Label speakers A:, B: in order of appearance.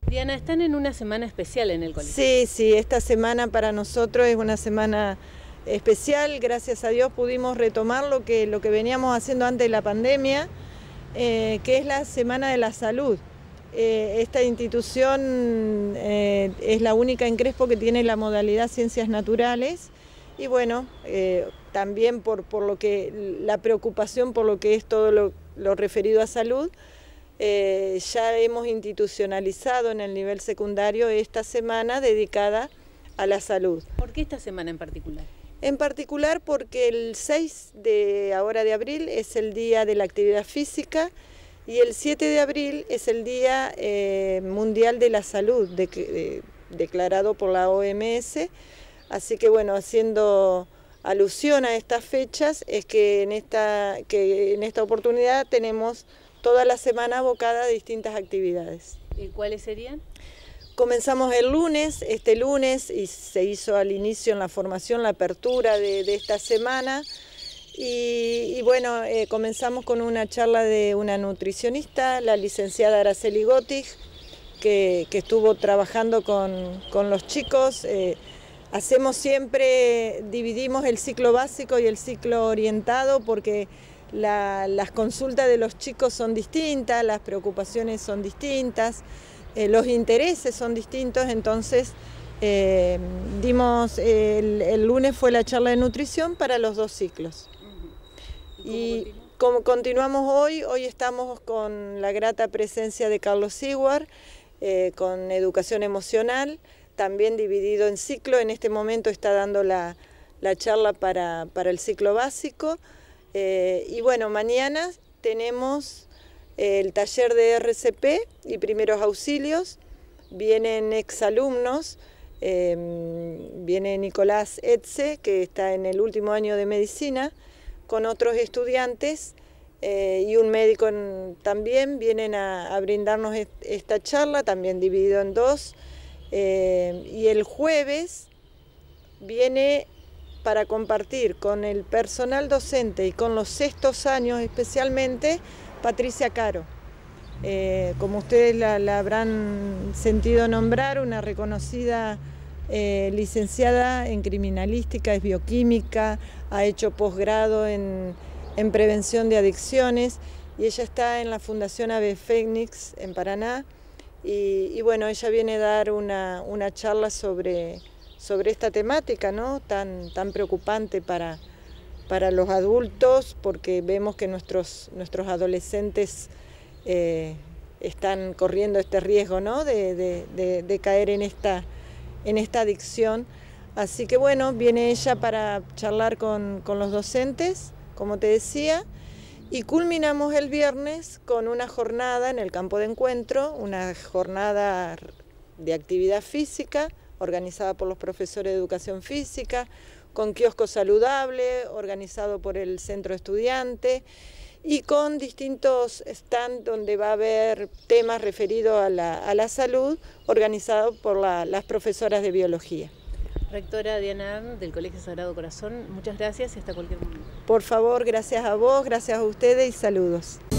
A: Diana, están en una semana especial en el colegio.
B: Sí, esta semana para nosotros es una semana especial. Gracias a Dios pudimos retomar lo que veníamos haciendo antes de la pandemia, que es la Semana de la Salud. Esta institución es la única en Crespo que tiene la modalidad Ciencias Naturales y bueno, también por lo que la preocupación por lo que es todo lo referido a salud. Ya hemos institucionalizado en el nivel secundario esta semana dedicada a la salud.
A: ¿Por qué esta semana en particular?
B: En particular porque el 6 de abril es el Día de la Actividad Física y el 7 de abril es el Día Mundial de la Salud, declarado por la OMS. Así que bueno, haciendo alusión a estas fechas, es que en esta oportunidad tenemos toda la semana abocada a distintas actividades.
A: ¿Y cuáles serían?
B: Comenzamos el lunes, este lunes, y se hizo al inicio en la formación la apertura de esta semana. Y bueno, comenzamos con una charla de una nutricionista, la licenciada Araceli Gottig, que estuvo trabajando con los chicos. Hacemos siempre, dividimos el ciclo básico y el ciclo orientado porque las consultas de los chicos son distintas, las preocupaciones son distintas, los intereses son distintos, entonces el lunes fue la charla de nutrición para los dos ciclos. Y como continuamos hoy estamos con la grata presencia de Carlos Siguar, con educación emocional, también dividido en ciclo. En este momento está dando la charla para el ciclo básico. Y bueno, mañana tenemos el taller de RCP y primeros auxilios. Vienen exalumnos, viene Nicolás Etze, que está en el último año de medicina, con otros estudiantes y un médico también. Vienen a brindarnos esta charla, también dividido en dos. Y el jueves viene para compartir con el personal docente y con los sextos años especialmente, Patricia Caro. Como ustedes la habrán sentido nombrar, una reconocida licenciada en criminalística, es bioquímica, ha hecho posgrado en prevención de adicciones y ella está en la Fundación Ave Fénix en Paraná y bueno, ella viene a dar una charla sobre esta temática, ¿no? tan preocupante para los adultos, porque vemos que nuestros adolescentes están corriendo este riesgo, ¿no? de caer en esta adicción. Así que bueno, viene ella para charlar con los docentes, como te decía, y culminamos el viernes con una jornada en el campo de encuentro, una jornada de actividad física, organizada por los profesores de educación física, con kiosco saludable, organizado por el centro estudiante y con distintos stands donde va a haber temas referidos a la salud, organizados por las profesoras de biología.
A: Rectora Diana del Colegio Sagrado Corazón, muchas gracias y hasta cualquier momento.
B: Por favor, gracias a vos, gracias a ustedes y saludos.